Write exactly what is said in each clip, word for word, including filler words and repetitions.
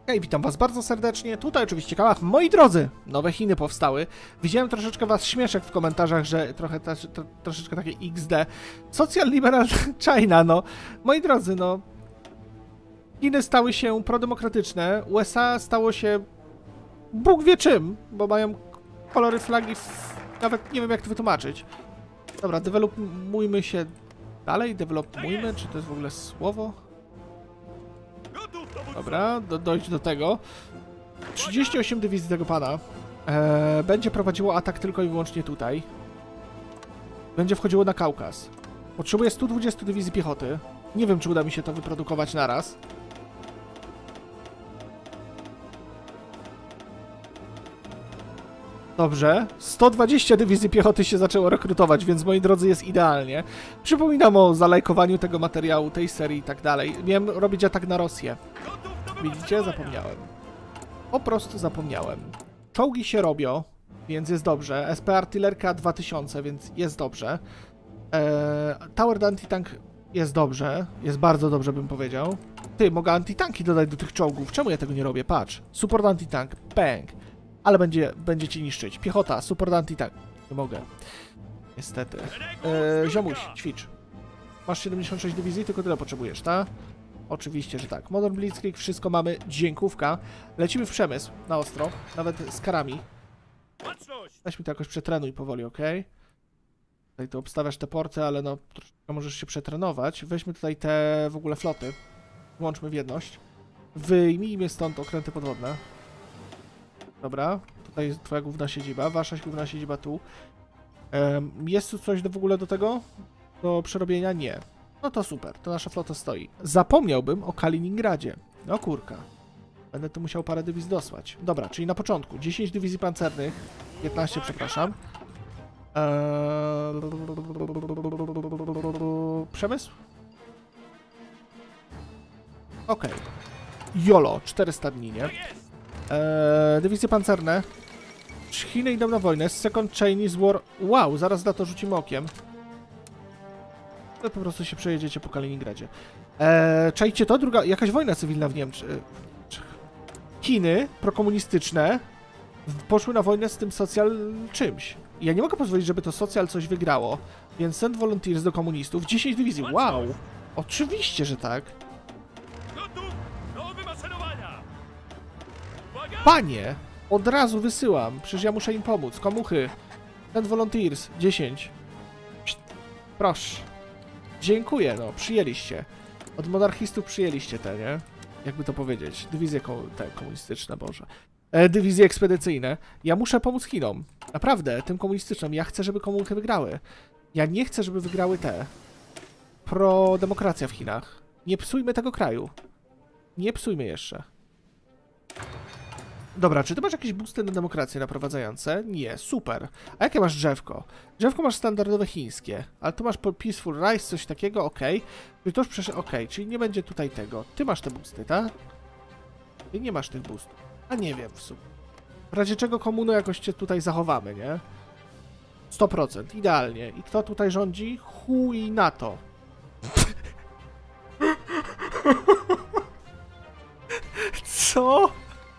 Hej, witam was bardzo serdecznie, tutaj oczywiście Kałach. Moi drodzy, nowe Chiny powstały. Widziałem troszeczkę was śmieszek w komentarzach, że trochę ta, to, troszeczkę takie iks de. Social Liberal China, no. Moi drodzy, no. Chiny stały się prodemokratyczne, U S A stało się Bóg wie czym, bo mają kolory flagi, w... nawet nie wiem jak to wytłumaczyć. Dobra, dewelopujmy się dalej, dewelopujmy, czy to jest w ogóle słowo? Dobra, do, dojść do tego. trzydzieści osiem dywizji tego pana. Eee, będzie prowadziło atak tylko i wyłącznie tutaj. Będzie wchodziło na Kaukaz. Potrzebuję stu dwudziestu dywizji piechoty. Nie wiem, czy uda mi się to wyprodukować naraz. Dobrze. sto dwadzieścia dywizji piechoty się zaczęło rekrutować, więc moi drodzy jest idealnie. Przypominam o zalajkowaniu tego materiału, tej serii i tak dalej. Miałem robić atak na Rosję. Widzicie? Zapomniałem. Po prostu zapomniałem. Czołgi się robią, więc jest dobrze. S P artylerka dwa tysiące, więc jest dobrze. Eee, Tower anti-tank jest dobrze. Jest bardzo dobrze, bym powiedział. Ty, mogę antitanki dodać do tych czołgów. Czemu ja tego nie robię? Patrz. Support anti-tank. Bang. Ale będzie, będzie ci niszczyć. Piechota, support anti-tank. Nie mogę. Niestety. Eee, ziomuś, ćwicz. Masz siedemdziesiąt sześć dywizji, tylko tyle potrzebujesz, tak? Oczywiście, że tak. Modern Blitzkrieg, wszystko mamy. Dziękówka. Lecimy w przemysł. Na ostro. Nawet z karami. Weź mi to jakoś przetrenuj powoli, ok? Tutaj tu obstawiasz te porty, ale no troszkę możesz się przetrenować. Weźmy tutaj te w ogóle floty. Włączmy w jedność. Wyjmijmy stąd okręty podwodne. Dobra. Tutaj jest twoja główna siedziba. Wasza główna siedziba tu. Um, jest tu coś do, w ogóle do tego? Do przerobienia? Nie. No to super, to nasza flota stoi. Zapomniałbym o Kaliningradzie. No kurka. Będę tu musiał parę dywizji dosłać. Dobra, czyli na początku dziesięć dywizji pancernych. piętnaście, przepraszam. Eee... Przemysł? Okej. Okay. Jolo, czterysta dni, nie? Eee, dywizje pancerne. Chiny idą na wojnę. Second Chinese War. Wow, zaraz na to rzucimy okiem. Po prostu się przejedziecie po Kaliningradzie. Eee, czajcie to? Druga, jakaś wojna cywilna w Niemczech. Chiny prokomunistyczne poszły na wojnę z tym socjal czymś. Ja nie mogę pozwolić, żeby to socjal coś wygrało. Więc send volunteers do komunistów. dziesięć dywizji. Wow! Oczywiście, że tak. Panie! Od razu wysyłam. Przecież ja muszę im pomóc. Komuchy. Send volunteers. dziesięć. Proszę. Dziękuję, no, przyjęliście. Od monarchistów przyjęliście te, nie? Jakby to powiedzieć. Dywizje ko te komunistyczne, Boże. E, dywizje ekspedycyjne. Ja muszę pomóc Chinom. Naprawdę, tym komunistycznym. Ja chcę, żeby komuny wygrały. Ja nie chcę, żeby wygrały te. Pro-demokracja w Chinach. Nie psujmy tego kraju. Nie psujmy jeszcze. Dobra, czy ty masz jakieś boosty na demokrację naprowadzające? Nie, super. A jakie masz drzewko? Drzewko masz standardowe chińskie, ale tu masz Peaceful Rise, coś takiego, ok. Czyli to już przeszedł, ok, czyli nie będzie tutaj tego. Ty masz te boosty, tak? Ty nie masz tych boostów. A nie wiem w sumie. W razie czego komuno jakoś cię tutaj zachowamy, nie? sto procent, idealnie. I kto tutaj rządzi? Chuj na to. Co?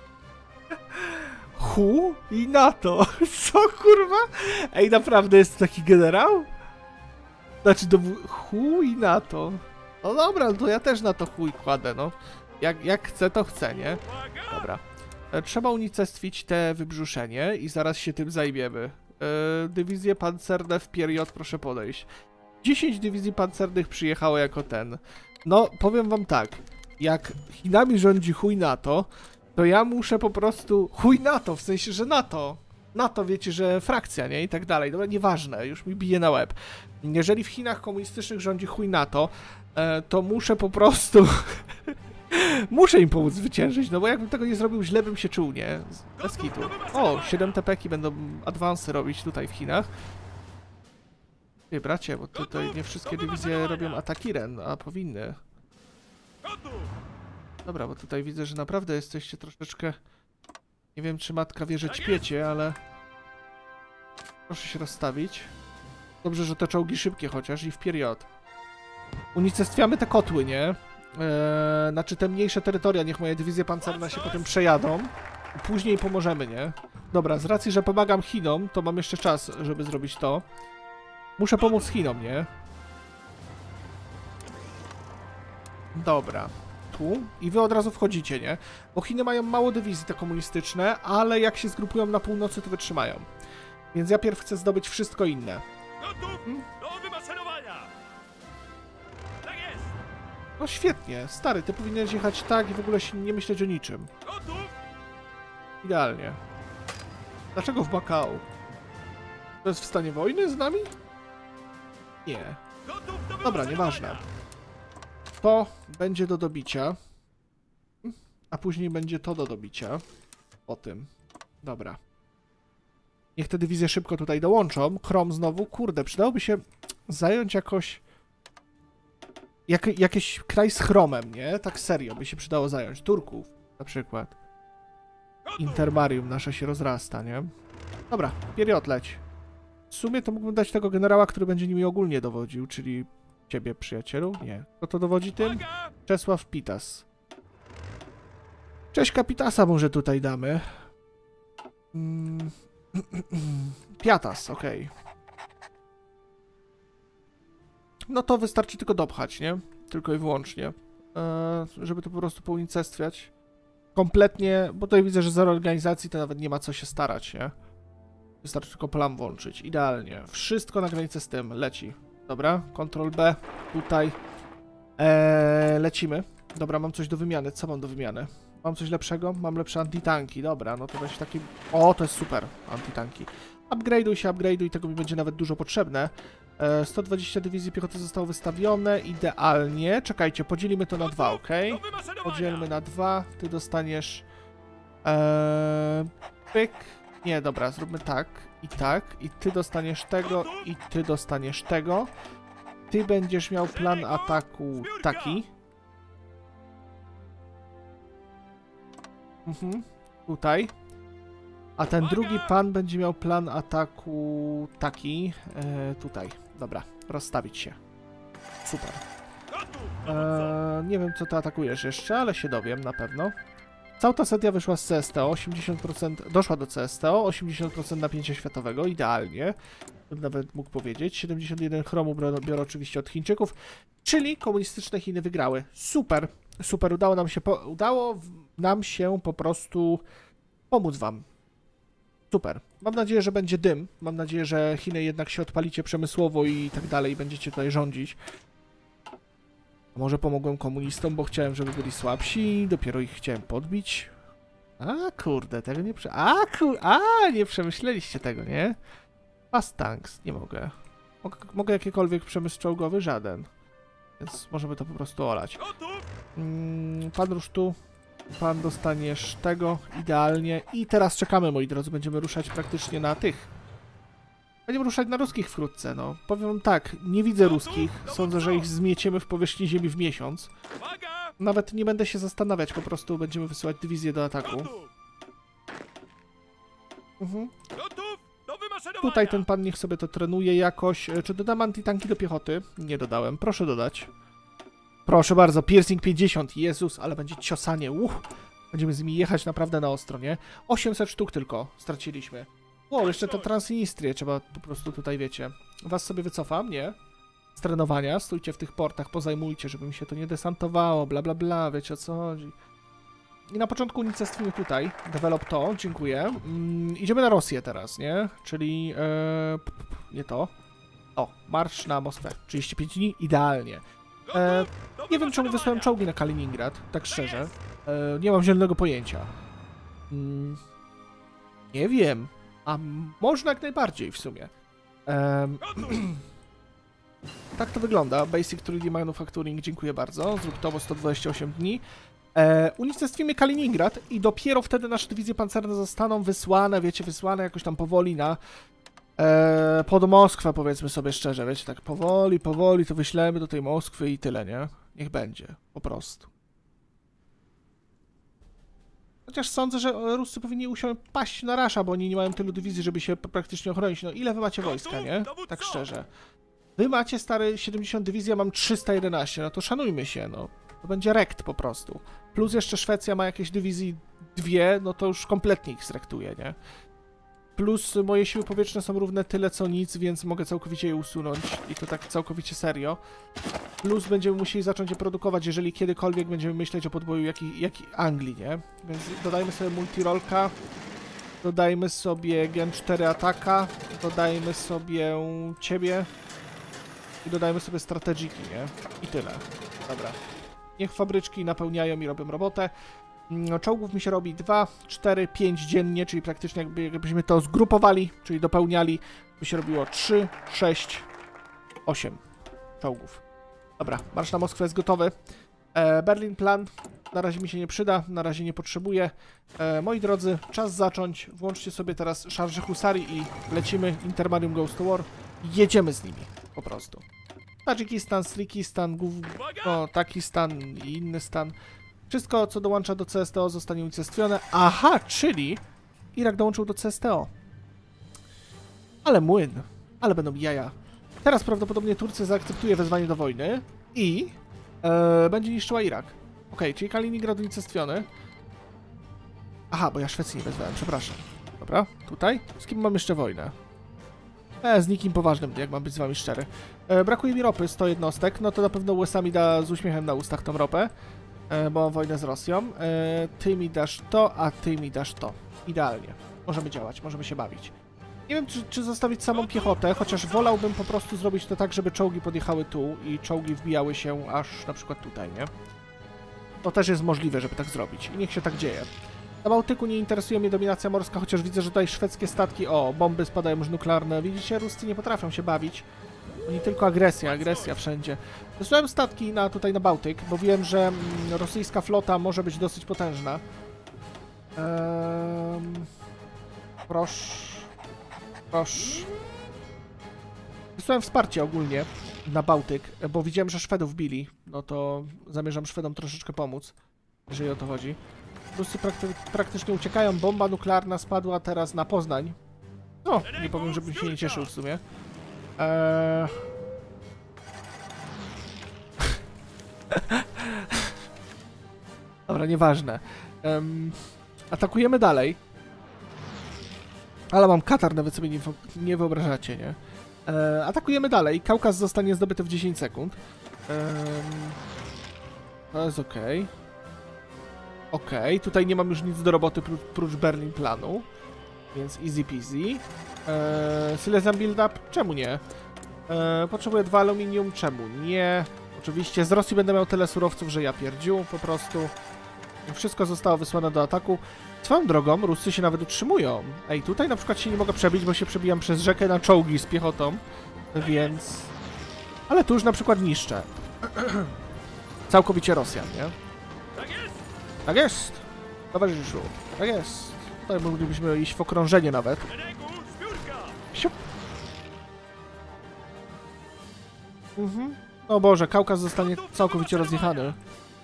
Hu i NATO. Co kurwa? Ej, naprawdę jest taki generał? Znaczy do hu i NATO. No dobra, to ja też na to chuj kładę, no. Jak, jak chcę, to chcę, nie? Dobra. E, trzeba unicestwić te wybrzuszenie i zaraz się tym zajmiemy. E, dywizje pancerne w period, proszę podejść. dziesięć dywizji pancernych przyjechało jako ten. No, powiem wam tak. Jak Chinami rządzi chuj NATO, to ja muszę po prostu... Chuj NATO, w sensie, że NATO. NATO, wiecie, że frakcja, nie? I tak dalej. Dobra, nieważne, już mi bije na łeb. Jeżeli w Chinach komunistycznych rządzi chuj NATO, e, to muszę po prostu... muszę im pomóc zwyciężyć, no bo jakbym tego nie zrobił, źle bym się czuł, nie? Bez kitu. O, siedem T P ki będą advansy robić tutaj w Chinach. Ty, bracie, bo tutaj nie wszystkie dywizje robią ataki Ren, a powinny. Dobra, bo tutaj widzę, że naprawdę jesteście troszeczkę... Nie wiem, czy matka wie, że ćpiecie, ale... Proszę się rozstawić. Dobrze, że te czołgi szybkie chociaż i w period. Unicestwiamy te kotły, nie? Eee, znaczy te mniejsze terytoria, niech moje dywizje pancerne się potem przejadą. I później pomożemy, nie? Dobra, z racji, że pomagam Chinom, to mam jeszcze czas, żeby zrobić to. Muszę pomóc Chinom, nie? Dobra. Tu. I wy od razu wchodzicie, nie? Bo Chiny mają mało dywizji te komunistyczne, ale jak się zgrupują na północy, to wytrzymają. Więc ja pierw chcę zdobyć wszystko inne. Hmm? No świetnie, stary, ty powinieneś jechać tak i w ogóle się nie myśleć o niczym. Idealnie. Dlaczego w Macau? To jest w stanie wojny z nami? Nie. Dobra, nieważne. To będzie do dobicia. A później będzie to do dobicia. O tym. Dobra. Niech te dywizje szybko tutaj dołączą. Chrom znowu. Kurde, przydałoby się zająć jakoś... Jak, jakiś kraj z chromem, nie? Tak serio by się przydało zająć. Turków na przykład. Intermarium nasze się rozrasta, nie? Dobra, period leć. W sumie to mógłbym dać tego generała, który będzie nimi ogólnie dowodził, czyli ciebie, przyjacielu? Nie. Kto to dowodzi tym? Czesław Pitas. Cześć Kapitasa może tutaj damy. Mm. Piatas, okej. Okay. No to wystarczy tylko dopchać, nie? Tylko i wyłącznie. Eee, żeby to po prostu pounicestwiać. Kompletnie, bo tutaj widzę, że zero organizacji to nawet nie ma co się starać, nie? Wystarczy tylko plan włączyć. Idealnie. Wszystko na granicę z tym. Leci. Dobra, Ctrl B. Tutaj. Eee, lecimy. Dobra, mam coś do wymiany. Co mam do wymiany? Mam coś lepszego? Mam lepsze antitanki. Dobra, no to weź taki... O, to jest super. Antitanki. Upgrade'uj się, upgrade'uj. Tego mi będzie nawet dużo potrzebne. Eee, sto dwadzieścia dywizji piechoty zostało wystawione. Idealnie. Czekajcie, podzielimy to na dwa, ok? Podzielmy na dwa. Ty dostaniesz... Eee, pyk. Nie, dobra, zróbmy tak i tak. I ty dostaniesz tego, i ty dostaniesz tego. Ty będziesz miał plan ataku taki. Mhm, tutaj. A ten drugi pan będzie miał plan ataku taki. E, tutaj. Dobra, rozstawić się. Super. E, nie wiem, co ty atakujesz jeszcze, ale się dowiem na pewno. Cała ta setia wyszła z C S T O, osiemdziesiąt procent, doszła do C S T O, osiemdziesiąt procent napięcia światowego, idealnie, bym nawet mógł powiedzieć. siedemdziesiąt jeden chromu biorę oczywiście od Chińczyków, czyli komunistyczne Chiny wygrały. Super, super, udało nam się, po, udało nam się po prostu pomóc wam. Super. Mam nadzieję, że będzie dym, mam nadzieję, że Chiny jednak się odpalicie przemysłowo i tak dalej i będziecie tutaj rządzić. Może pomogłem komunistom, bo chciałem, żeby byli słabsi, dopiero ich chciałem podbić. A kurde, tego nie prze... A kur... A, nie przemyśleliście tego, nie? Fast tanks, nie mogę. Mogę, mogę jakiekolwiek przemysł czołgowy? Żaden. Więc możemy to po prostu olać. Mm, pan rusz tu. Pan dostaniesz tego, idealnie. I teraz czekamy, moi drodzy, będziemy ruszać praktycznie na tych. Będziemy ruszać na ruskich wkrótce, no. Powiem wam tak, nie widzę ruskich. Sądzę, że ich zmieciemy w powierzchni ziemi w miesiąc. Nawet nie będę się zastanawiać, po prostu będziemy wysyłać dywizję do ataku. Mhm. Tutaj ten pan niech sobie to trenuje jakoś. Czy dodam antitanki do piechoty? Nie dodałem. Proszę dodać. Proszę bardzo, piercing pięćdziesiąt. Jezus, ale będzie ciosanie. Uch. Będziemy z nimi jechać naprawdę na ostro, nie? osiemset sztuk tylko straciliśmy. O, jeszcze te Transnistrię trzeba po prostu tutaj, wiecie. Was sobie wycofam, nie? Z trenowania, stójcie w tych portach, pozajmujcie, żeby mi się to nie desantowało, bla bla bla, wiecie o co chodzi. I na początku unicestwimy tutaj, develop to, dziękuję. Mm, idziemy na Rosję teraz, nie? Czyli, e, nie to. O, marsz na Moskwę, trzydzieści pięć dni, idealnie. E, nie wiem, czemu wysłałem czołgi na Kaliningrad, tak szczerze. E, nie mam zielonego pojęcia. Mm, nie wiem. A można jak najbardziej w sumie. Um, tak to wygląda. Basic trzy D Manufacturing, dziękuję bardzo. Zrób to, bo sto dwadzieścia osiem dni. E, unicestwimy Kaliningrad i dopiero wtedy nasze dywizje pancerne zostaną wysłane, wiecie, wysłane jakoś tam powoli na e, pod Moskwę, powiedzmy sobie szczerze, wiecie, tak powoli, powoli to wyślemy do tej Moskwy i tyle, nie? Niech będzie, po prostu. Chociaż sądzę, że Ruscy powinni usiąść paść na rasza, bo oni nie mają tylu dywizji, żeby się praktycznie ochronić. No ile wy macie wojska, nie? Tak szczerze. Wy macie, stary, siedemdziesiąt dywizji, ja mam trzysta jedenaście, no to szanujmy się, no. To będzie rekt po prostu. Plus jeszcze Szwecja ma jakieś dywizji dwie, no to już kompletnie ich zrektuje, nie? Plus moje siły powietrzne są równe tyle co nic, więc mogę całkowicie je usunąć i to tak całkowicie serio. Plus będziemy musieli zacząć je produkować, jeżeli kiedykolwiek będziemy myśleć o podboju jaki, jaki Anglii, nie? Więc dodajmy sobie multirolka, dodajmy sobie Gen cztery ataka, dodajmy sobie ciebie i dodajmy sobie strategiki, nie? I tyle. Dobra. Niech fabryczki napełniają i robią robotę. No, czołgów mi się robi dwa, cztery, pięć dziennie, czyli praktycznie jakby, jakbyśmy to zgrupowali, czyli dopełniali, by się robiło trzy, sześć, osiem czołgów. Dobra, marsz na Moskwę jest gotowy. E, Berlin plan na razie mi się nie przyda, na razie nie potrzebuję. E, moi drodzy, czas zacząć. Włączcie sobie teraz szarże husarii i lecimy. Intermarium Goes to War. Jedziemy z nimi, po prostu. Tadżykistan, Srikistan, no, taki stan i inny stan. Wszystko, co dołącza do C S T O, zostanie unicestwione. Aha, czyli Irak dołączył do C S T O. Ale młyn. Ale będą jaja. Teraz prawdopodobnie Turcja zaakceptuje wezwanie do wojny i e, będzie niszczyła Irak. Ok, czyli Kaliningrad unicestwiony. Aha, bo ja Szwecji nie wezwałem, przepraszam. Dobra, tutaj. Z kim mam jeszcze wojnę? E, z nikim poważnym, jak mam być z wami szczery. E, brakuje mi ropy, sto jednostek. No to na pewno U S A mi da z uśmiechem na ustach tą ropę. Bo mam wojnę z Rosją. E, ty mi dasz to, a ty mi dasz to. Idealnie. Możemy działać, możemy się bawić. Nie wiem, czy, czy zostawić samą piechotę, chociaż wolałbym po prostu zrobić to tak, żeby czołgi podjechały tu i czołgi wbijały się aż na przykład tutaj, nie? To też jest możliwe, żeby tak zrobić. I niech się tak dzieje. Na Bałtyku nie interesuje mnie dominacja morska, chociaż widzę, że tutaj szwedzkie statki... O, bomby spadają już nuklearne. Widzicie, Ruscy nie potrafią się bawić. Oni tylko agresja, agresja wszędzie. Wysłałem statki na, tutaj na Bałtyk, bo wiem, że mm, rosyjska flota może być dosyć potężna. Ehm, proszę. Proszę. Wysłałem wsparcie ogólnie na Bałtyk, bo widziałem, że Szwedów bili. No to zamierzam Szwedom troszeczkę pomóc, jeżeli o to chodzi. Ruscy prakty praktycznie uciekają. Bomba nuklearna spadła teraz na Poznań. No, nie powiem, żebym się nie cieszył w sumie. Eee... Dobra, nieważne. Um, atakujemy dalej. Ale mam Katar, nawet sobie nie, nie wyobrażacie, nie? Eee, atakujemy dalej. Kaukaz zostanie zdobyty w dziesięć sekund. Eee, to jest ok. Ok, tutaj nie mam już nic do roboty pró prócz Berlin planu. Więc easy peasy. Eee, Silesian build-up? Czemu nie? Eee, potrzebuję dwa aluminium? Czemu nie? Oczywiście z Rosji będę miał tyle surowców, że ja pierdziu po prostu. Wszystko zostało wysłane do ataku. Swoją drogą, Ruscy się nawet utrzymują. Ej, tutaj na przykład się nie mogę przebić, bo się przebijam przez rzekę na czołgi z piechotą. Więc... Ale tu już na przykład niszczę. Całkowicie Rosjan, nie? Tak jest! Towarzyszu, tak jest. Tutaj moglibyśmy iść w okrążenie nawet. Siup. Mhm. O Boże, Kaukaz zostanie całkowicie rozjechany.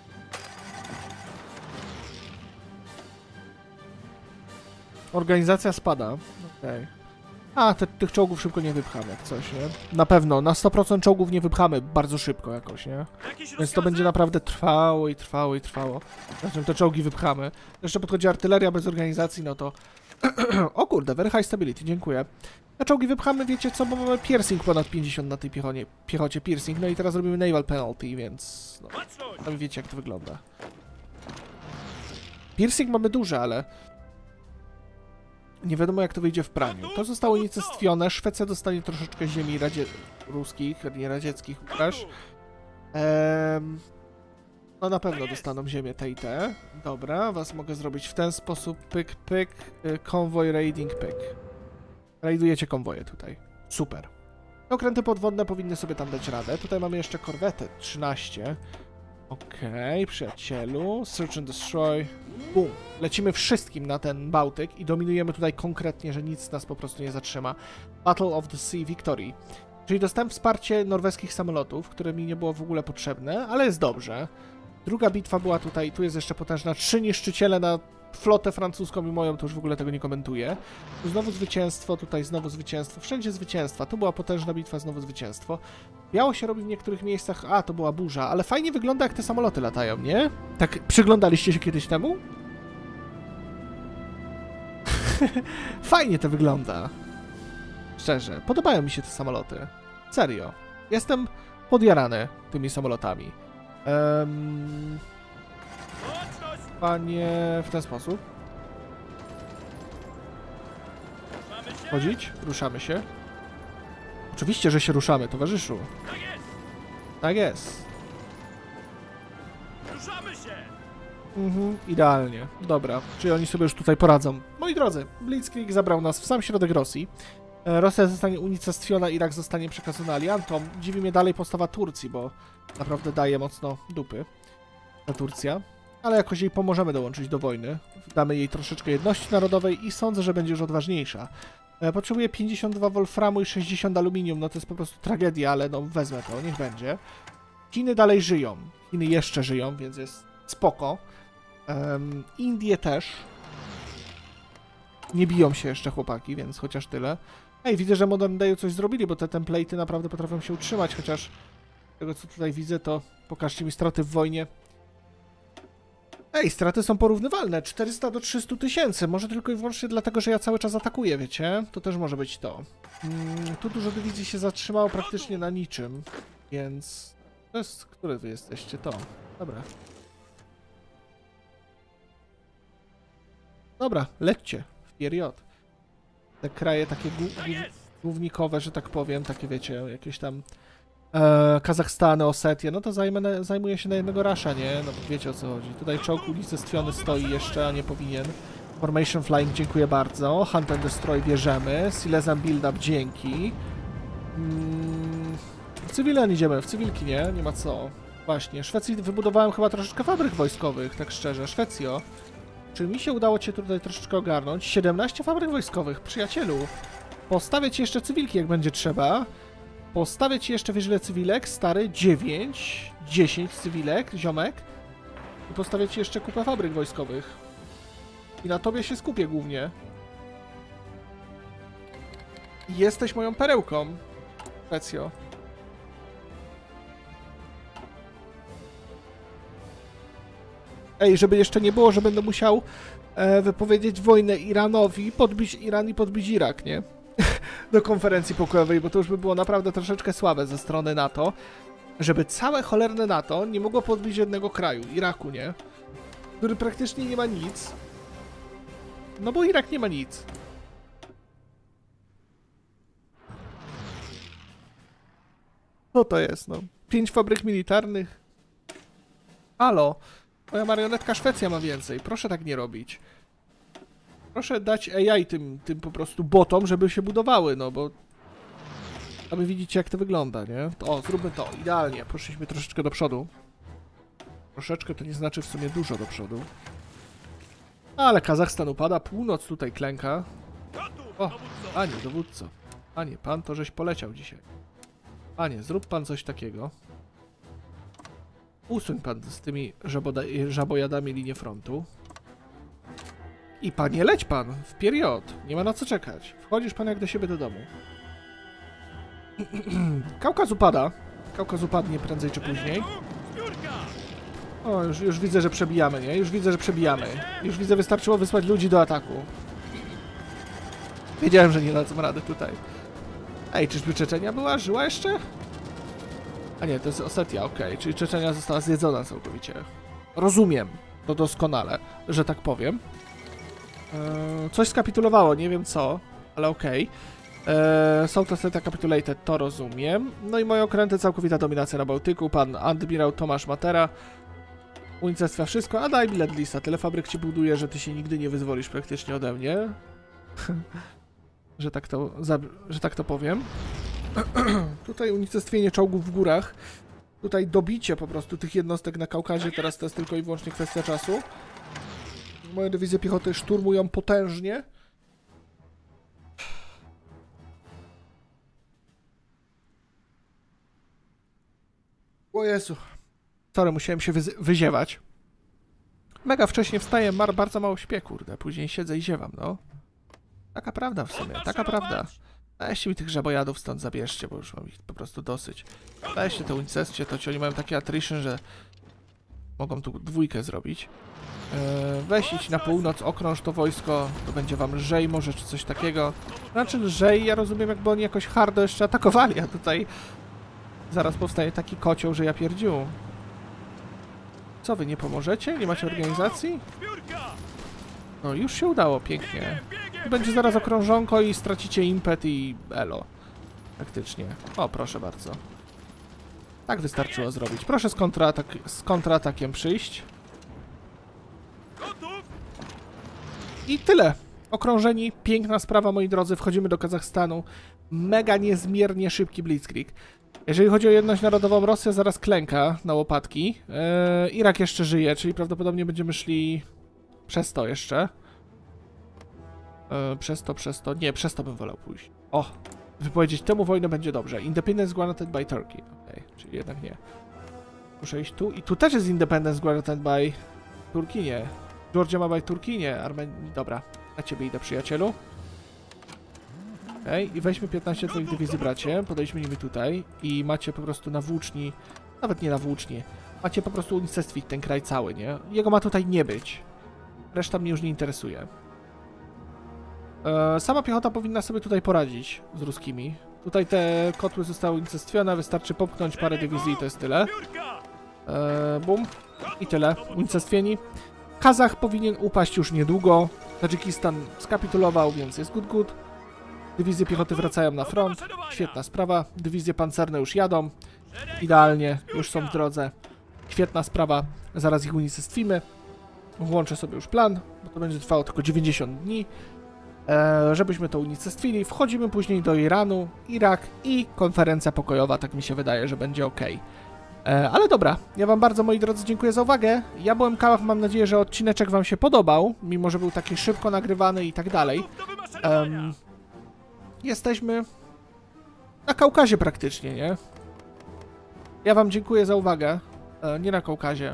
Organizacja spada. Okej. Okay. A, te, tych czołgów szybko nie wypchamy, jak coś, nie? Na pewno, na sto procent czołgów nie wypchamy bardzo szybko jakoś, nie? Więc to będzie naprawdę trwało i trwało i trwało. Znaczy te czołgi wypchamy. Jeszcze podchodzi artyleria bez organizacji, no to... O kurde, very high stability, dziękuję. Na czołgi wypchamy, wiecie co, bo mamy piercing ponad pięćdziesiąt na tej piechocie, piechocie piercing, no i teraz robimy naval penalty, więc... No, sami wiecie jak to wygląda. Piercing mamy duże, ale... Nie wiadomo jak to wyjdzie w praniu. To zostało unicestwione, Szwecja dostanie troszeczkę ziemi radzie... ruskich, nie radzieckich też. Ehm... No na pewno dostaną ziemię te i te. Dobra, was mogę zrobić w ten sposób. Pyk, pyk, konwoj, raiding, pyk. Raidujecie konwoje tutaj. Super. Okręty podwodne powinny sobie tam dać radę. Tutaj mamy jeszcze korwetę trzynaście. Okej, okay, przyjacielu. Search and destroy. Bum. Lecimy wszystkim na ten Bałtyk i dominujemy tutaj konkretnie, że nic nas po prostu nie zatrzyma. Battle of the Sea Victory. Czyli dostałem wsparcie norweskich samolotów, które mi nie było w ogóle potrzebne, ale jest dobrze. Druga bitwa była tutaj, tu jest jeszcze potężna. Trzy niszczyciele na flotę francuską i moją, to już w ogóle tego nie komentuję. Tu znowu zwycięstwo, tutaj znowu zwycięstwo, wszędzie zwycięstwa. Tu była potężna bitwa, znowu zwycięstwo. Biało się robi w niektórych miejscach, a to była burza, ale fajnie wygląda, jak te samoloty latają, nie? Tak przyglądaliście się kiedyś temu? Fajnie to wygląda. Szczerze, podobają mi się te samoloty. Serio. Jestem podjarany tymi samolotami. Um, panie, w ten sposób. Chodzić? Ruszamy się. Oczywiście, że się ruszamy, towarzyszu. Tak jest. Ruszamy się! Mhm, idealnie. Dobra, czyli oni sobie już tutaj poradzą. Moi drodzy, Blitzkrieg zabrał nas w sam środek Rosji. Rosja zostanie unicestwiona, Irak zostanie przekazany aliantom. Dziwi mnie dalej postawa Turcji, bo naprawdę daje mocno dupy ta Turcja. Ale jakoś jej pomożemy dołączyć do wojny. Damy jej troszeczkę jedności narodowej i sądzę, że będzie już odważniejsza. Potrzebuję pięćdziesiąt dwa wolframu i sześćdziesiąt aluminium. No to jest po prostu tragedia, ale no wezmę to, niech będzie. Chiny dalej żyją. Chiny jeszcze żyją, więc jest spoko. Um, Indie też. Nie biją się jeszcze chłopaki, więc chociaż tyle. Ej, widzę, że Modern Dayu coś zrobili, bo te template'y naprawdę potrafią się utrzymać, chociaż z tego, co tutaj widzę, to pokażcie mi straty w wojnie. Ej, straty są porównywalne. czterysta do trzystu tysięcy. Może tylko i wyłącznie dlatego, że ja cały czas atakuję, wiecie? To też może być to. Hmm, tu dużo dywizji się zatrzymało praktycznie na niczym, więc... To jest... Które wy jesteście? To. Dobra. Dobra, lećcie. W period. Te kraje takie głównikowe, że tak powiem, takie wiecie, jakieś tam e, Kazachstany, Osetie, no to zajmę, zajmuje się na jednego rasza, nie? No wiecie o co chodzi. Tutaj czołg unicestwiony stoi jeszcze, a nie powinien. Formation Flying, dziękuję bardzo. Hunt and Destroy bierzemy. Silesian Build Up, dzięki. Mm, w cywilę idziemy, w cywilki, nie? Nie ma co. Właśnie, Szwecji wybudowałem chyba troszeczkę fabryk wojskowych, tak szczerze. Szwecjo. Czy mi się udało cię tutaj troszeczkę ogarnąć? siedemnaście fabryk wojskowych, przyjacielu. Postawię ci jeszcze cywilki, jak będzie trzeba. Postawię ci jeszcze, wiesz ile cywilek? Stary, dziewięć, dziesięć cywilek, ziomek. I postawię ci jeszcze kupę fabryk wojskowych. I na tobie się skupię głównie. Jesteś moją perełką, Szwecja. Ej, żeby jeszcze nie było, że będę musiał e, wypowiedzieć wojnę Iranowi, podbić Iran i podbić Irak, nie? Do konferencji pokojowej, bo to już by było naprawdę troszeczkę słabe ze strony NATO, żeby całe cholerne NATO nie mogło podbić jednego kraju, Iraku, nie? Który praktycznie nie ma nic. No bo Irak nie ma nic. Co to jest, no? Pięć fabryk militarnych. Halo? Moja marionetka Szwecja ma więcej. Proszę tak nie robić. Proszę dać A I tym, tym po prostu botom, żeby się budowały, no bo... A wy widzicie, jak to wygląda, nie? To, o, zróbmy to. Idealnie. Poszliśmy troszeczkę do przodu. Troszeczkę to nie znaczy w sumie dużo do przodu. Ale Kazachstan upada, północ tutaj klęka. O, panie dowódco. Panie, pan to żeś poleciał dzisiaj. Panie, zrób pan coś takiego. Usuń pan z tymi żabojadami linię frontu. I panie, leć pan w period. Nie ma na co czekać. Wchodzisz pan jak do siebie do domu. Kaukaz upada. Kaukaz upadnie prędzej czy później. O, już, już widzę, że przebijamy, nie? Już widzę, że przebijamy. Już widzę, wystarczyło wysłać ludzi do ataku. Wiedziałem, że nie dadzą rady tutaj. Ej, czyżby Czeczenia była? Żyła jeszcze? A nie, to jest Osetia, okej. Okay. Czyli Czeczenia została zjedzona całkowicie. Rozumiem to doskonale, że tak powiem. Eee, coś skapitulowało, nie wiem co, ale okej. Okay. Eee, South Ossetia Capitulated, to rozumiem. No i moje okręty, całkowita dominacja na Bałtyku. Pan admirał Tomasz Matera unicestwia wszystko, a daj mi Ledlisa. Tyle fabryk ci buduje, że ty się nigdy nie wyzwolisz praktycznie ode mnie. że, tak to, że tak to powiem. Tutaj unicestwienie czołgów w górach. Tutaj dobicie po prostu tych jednostek na Kaukazie. Teraz to jest tylko i wyłącznie kwestia czasu. Moje dywizje piechoty szturmują potężnie. O Jezu. Sorry, musiałem się wyziewać. Mega wcześnie wstaję, mar bardzo mało śpię, kurde. Później siedzę i ziewam, no. Taka prawda w sumie, taka prawda. Weźcie mi tych żabojadów stąd zabierzcie, bo już mam ich po prostu dosyć. Weźcie te unicestwie, to ci oni mają takie attrition, że mogą tu dwójkę zrobić. Eee, weź idź na północ, okrąż to wojsko, to będzie wam lżej może, czy coś takiego. Znaczy lżej, ja rozumiem, jakby oni jakoś hardo jeszcze atakowali, a tutaj zaraz powstaje taki kocioł, że ja pierdziu. Co, wy nie pomożecie? Nie macie organizacji? No, już się udało, pięknie. I będzie zaraz okrążonko i stracicie impet i elo. Praktycznie. O, proszę bardzo. Tak wystarczyło zrobić. Proszę z, kontratak z kontratakiem przyjść. I tyle. Okrążeni. Piękna sprawa, moi drodzy. Wchodzimy do Kazachstanu. Mega niezmiernie szybki blitzkrieg. Jeżeli chodzi o jedność narodową, Rosja zaraz klęka na łopatki. Yy, Irak jeszcze żyje, czyli prawdopodobnie będziemy szli przez to jeszcze. Yy, przez to, przez to. Nie, przez to bym wolał pójść. O! Wypowiedzieć temu wojnę będzie dobrze. Independence granted by Turkey. Okej, okay, czyli jednak nie. Muszę iść tu. I tu też jest Independence granted by Turkey, nie. Georgia ma by Turkey, nie. Armenii. Dobra, na ciebie idę, przyjacielu. Okej, okay. I weźmy piętnaście twoich dywizji, bracie. Podejdźmy nimi tutaj. I macie po prostu na włóczni. Nawet nie na włóczni. Macie po prostu unicestwić ten kraj cały, nie? Jego ma tutaj nie być. Reszta mnie już nie interesuje. E, sama piechota powinna sobie tutaj poradzić z ruskimi. Tutaj te kotły zostały unicestwione, wystarczy popchnąć parę dywizji i to jest tyle. E, bum. I tyle. Unicestwieni. Kazach powinien upaść już niedługo. Tadżykistan skapitulował, więc jest good good. Dywizje piechoty wracają na front. Świetna sprawa. Dywizje pancerne już jadą. Idealnie. Już są w drodze. Świetna sprawa. Zaraz ich unicestwimy. Włączę sobie już plan, bo to będzie trwało tylko dziewięćdziesiąt dni. E, żebyśmy to unicestwili. Wchodzimy później do Iranu, Irak i konferencja pokojowa. Tak mi się wydaje, że będzie ok. E, ale dobra, ja wam bardzo, moi drodzy, dziękuję za uwagę. Ja byłem Kałach, mam nadzieję, że odcineczek wam się podobał, mimo że był taki szybko nagrywany i tak dalej. Um, jesteśmy na Kaukazie praktycznie, nie? Ja wam dziękuję za uwagę. E, nie na Kaukazie.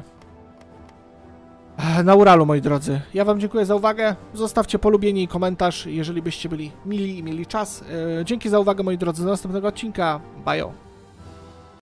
Na Uralu, moi drodzy. Ja wam dziękuję za uwagę. Zostawcie polubienie i komentarz, jeżeli byście byli mili i mieli czas. E, dzięki za uwagę, moi drodzy. Do następnego odcinka. Bajo.